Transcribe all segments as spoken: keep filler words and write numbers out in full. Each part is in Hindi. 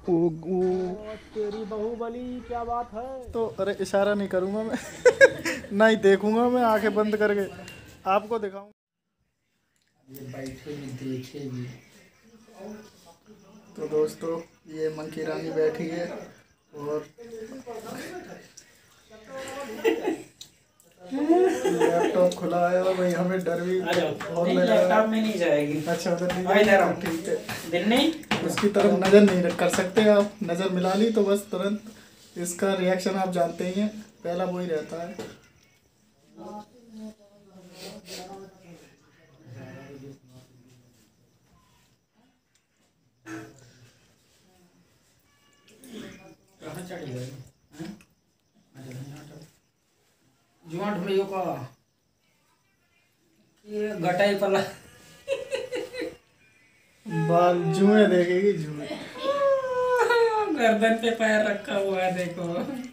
ओ, ओ, तेरी बाहुबली क्या बात है। तो अरे इशारा नहीं करूँगा मैं नहीं देखूंगा मैं आंखें बंद करके आपको दिखाऊंगा। ये बैठेगी देखेगी। तो दोस्तों ये मंकी रानी बैठी है और लैपटॉप खुला है और भाई हमें डर भी बहुत लग रहा है। लैपटॉप में नहीं जाएगी। अच्छा उधर नहीं जाएगी, ठीक है। दिन नहीं उसकी तरफ नज़र नहीं कर सकते आप, नज़र मिला ली तो बस तुरंत इसका रिएक्शन आप जानते ही हैं, पहला वो ही रहता है। कहाँ चढ़ गई जुआ ढूंढियो का ये गटाई पला बाल जुए देखेगी जुए। गर्दन पे पैर रखा हुआ है देखो।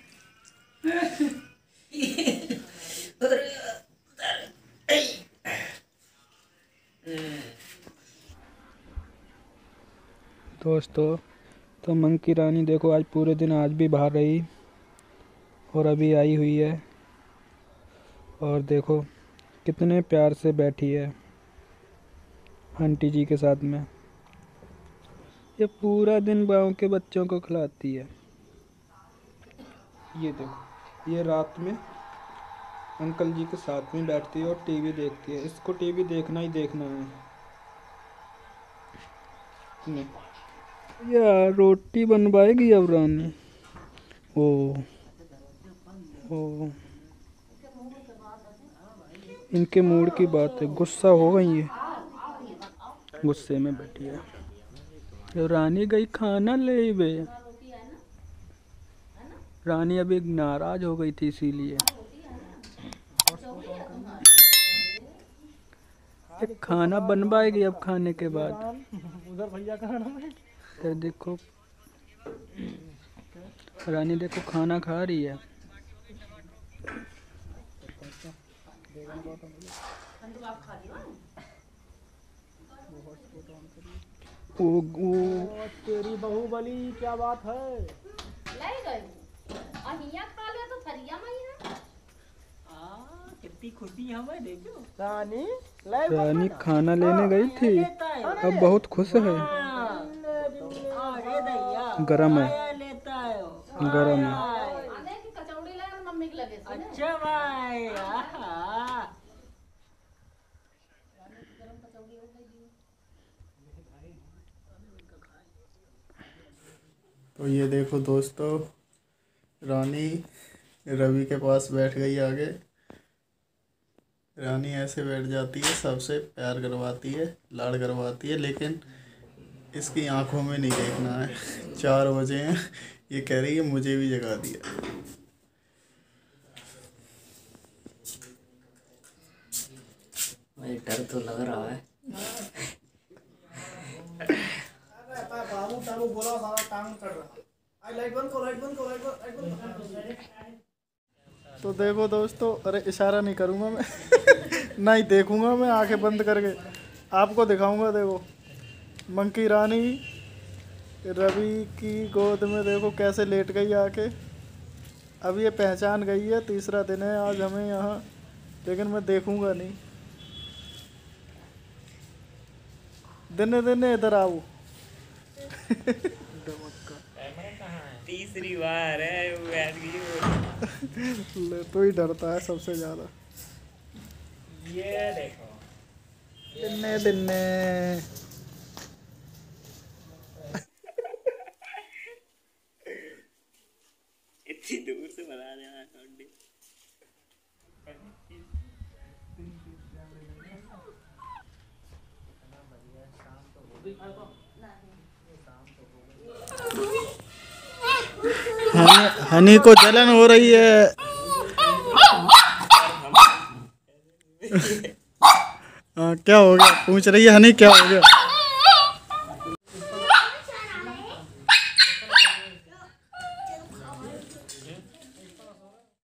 दोस्तों तो मंकी रानी देखो आज पूरे दिन आज भी बाहर रही और अभी आई हुई है और देखो कितने प्यार से बैठी है आंटी जी के साथ में। ये पूरा दिन गाँव के बच्चों को खिलाती है। ये देखो ये रात में अंकल जी के साथ में बैठती है और टीवी देखती है। इसको टीवी देखना ही देखना है। नहीं यार रोटी बनवाएगी अब रानी। ओ ओ इनके मूड की बात है, गुस्सा हो गई है, गुस्से में बैठी है। तो रानी गई खाना ले बे। रानी अभी नाराज हो गई थी इसीलिए। खाना बनवाएगी अब खाने के बाद। उधर भैया का नाम है। फिर देखो रानी देखो खाना खा रही है। ओ, ओ, तेरी बाहुबली क्या बात है। कितनी खुशी हमें देखो। रानी रानी खाना लेने गई थी, अब बहुत खुश है। गरम है गरम है। अच्छा भाई तो ये देखो दोस्तों रानी रवि के पास बैठ गई आगे। रानी ऐसे बैठ जाती है, सबसे प्यार करवाती है, लाड़ करवाती है, लेकिन इसकी आंखों में नहीं देखना है। चार बजे हैं, ये कह रही है मुझे भी जगा दिया। मुझे डर तो लग रहा है। तो देखो दोस्तों अरे इशारा नहीं करूँगा मैं नहीं देखूँगा मैं आंखें बंद करके आपको दिखाऊँगा। देखो मंकी रानी रवि की गोद में देखो कैसे लेट गई आके। अब ये पहचान गई है, तीसरा दिन है आज हमें यहाँ, लेकिन मैं देखूँगा नहीं। दिन दिन इधर आओ तीसरी बार है ले तो ही डरता है सबसे ज्यादा। ये देखो दिन्ने दिन्ने इतनी दूर से बना रहे हैं। हनी, हनी को जलन हो रही है। हाँ क्या हो गया पूछ रही है हनी, क्या हो गया।